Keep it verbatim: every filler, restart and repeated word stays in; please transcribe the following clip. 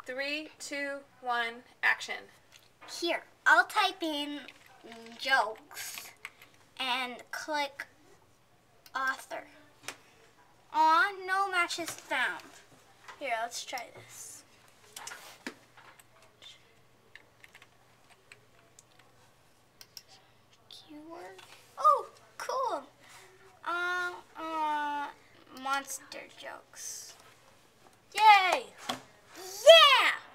Three, two, one, action. Here, I'll type in jokes and click author. Aw, no matches found. Here, let's try this. Keyword. Oh, cool. Um, uh, monster jokes. Yay! Yeah!